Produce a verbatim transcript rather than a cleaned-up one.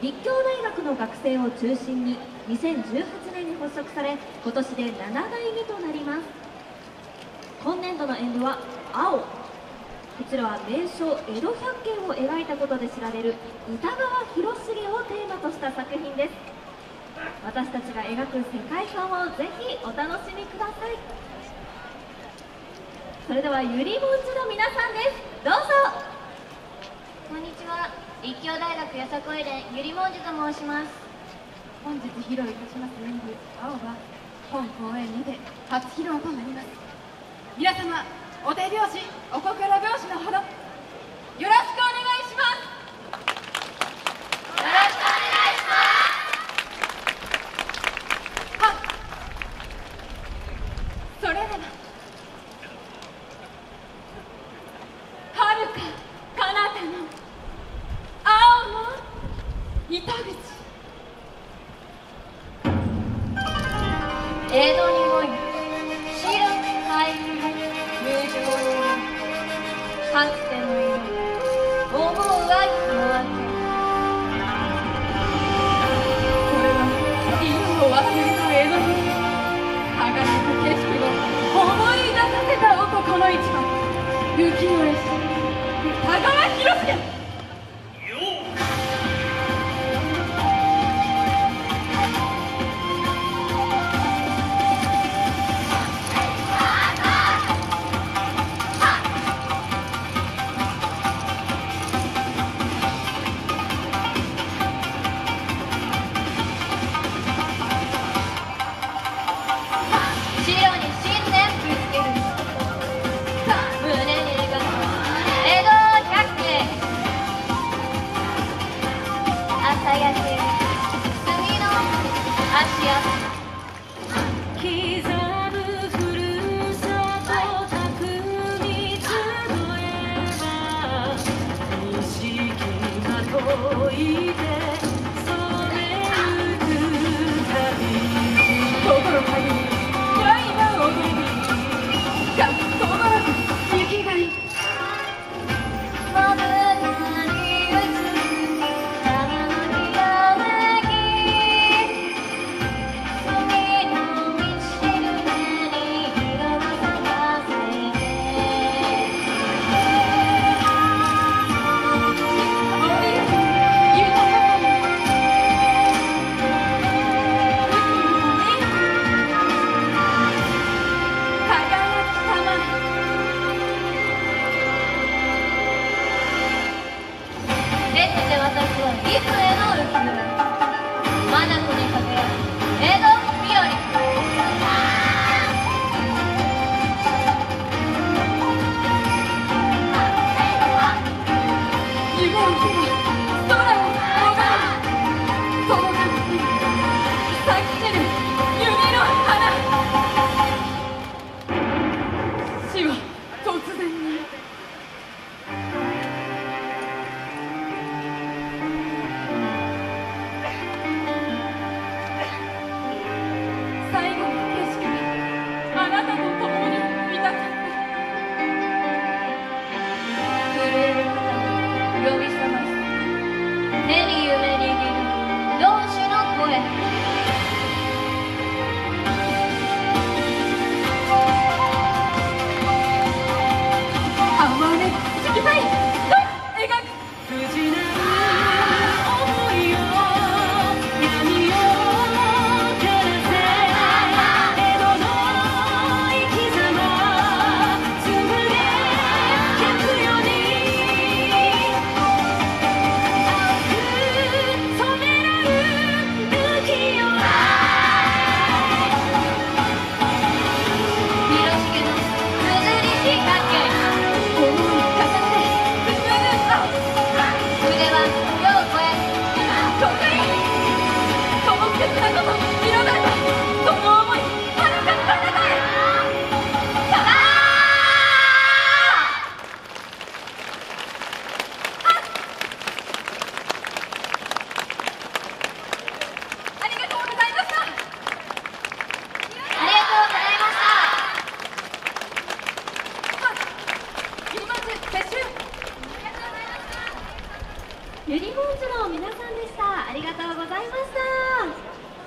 立教大学の学生を中心ににせんじゅうはちねんに発足され、今年でななだいめとなります。今年度の演舞は青、こちらは名所江戸百景を描いたことで知られる歌川広重をテーマとした作品です。私たちが描く世界観をぜひお楽しみください。それではゆりもんじの皆さんです。どうぞ。 こんにちは。立教大学よさこい連ゆりもんじと申します。 本日披露いたします演舞青は本公演にて初披露となります。皆様お手拍子お心拍子のほどよろしくお願いします。 よろしくお願いします。 はっ、それでははるか彼方の青の糸口、 江戸にもい白く灰色無情のかつての色思うは夜明け。 これは色を忘れた江戸に輝く景色を思い出させた男の一番、浮世絵師歌川広重。 ゆりもんじの皆さんです。